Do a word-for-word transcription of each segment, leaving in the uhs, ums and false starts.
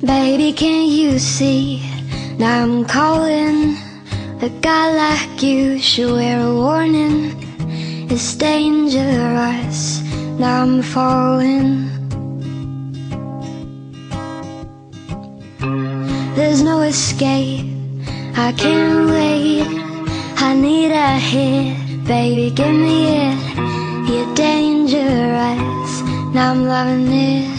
Baby, can't you see? Now I'm calling. A guy like you should wear a warning. It's dangerous. Now I'm falling. There's no escape. I can't wait. I need a hit. Baby, give me it. You're dangerous. Now I'm loving it.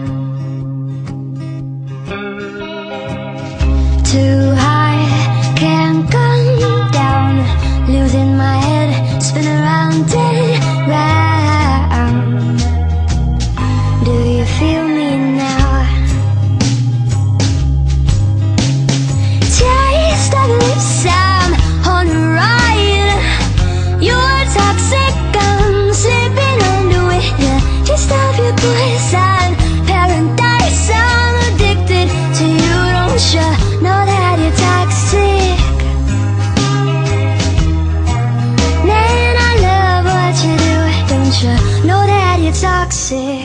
Too high, can't come down. Losing my head, spin around and round. Do you feel me now? Taste of lips, I'm on a ride. You're toxic, I'm slipping under with you. Taste of your poison, paradise. I'm addicted to you, don't you know that you're toxic? Man, I love what you do, don't you know that you're toxic?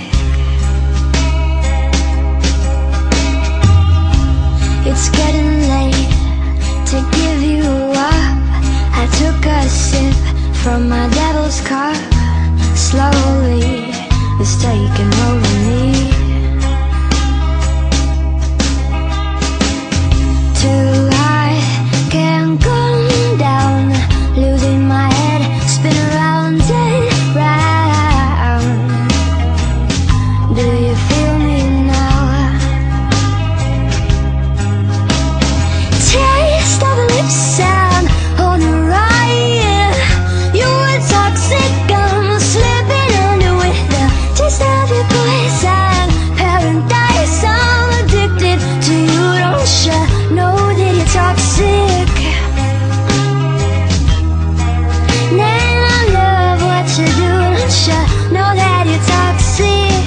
It's getting late to give you up. I took a sip from my devil's cup. Slowly, it's taking over me. Too high, can't come down. Losing my head, spin around and round. Do you feel me now? Taste of lips, I'm on a ride. You were toxic, I'm slipping under with the taste of your poison, paradise. I'm addicted to you, don't you know that you're toxic? Man, I love what you do, don't you know that you're toxic?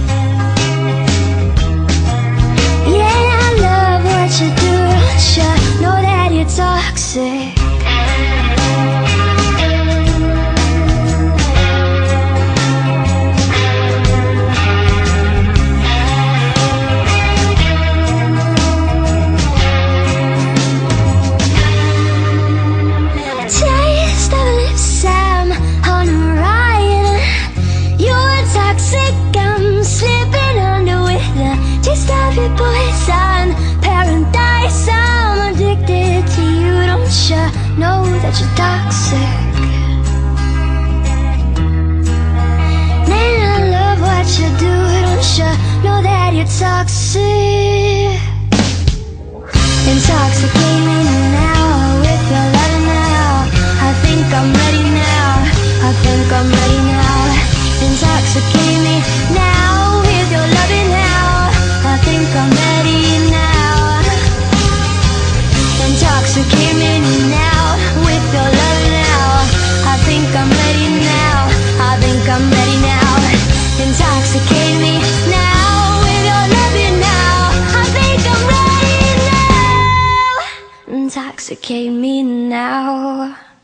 Yeah, I love what you do, don't you know that you're toxic? Taste of lips, I'm on a ride. You're toxic, I'm slipping under with the taste of your poison, paradise. I'm addicted to you, don't you know that you're toxic? Man, I love what you do, don't you know that you're toxic? Intoxicate me now with your loving now. I think I'm ready now. I think I'm ready now. Intoxicate me now with your loving now. I think I'm ready now. Intoxicate me now with your loving now. I think I'm ready now. I think I'm ready now. Intoxicate me now with your loving now. I think I'm ready now. Intoxicate me now.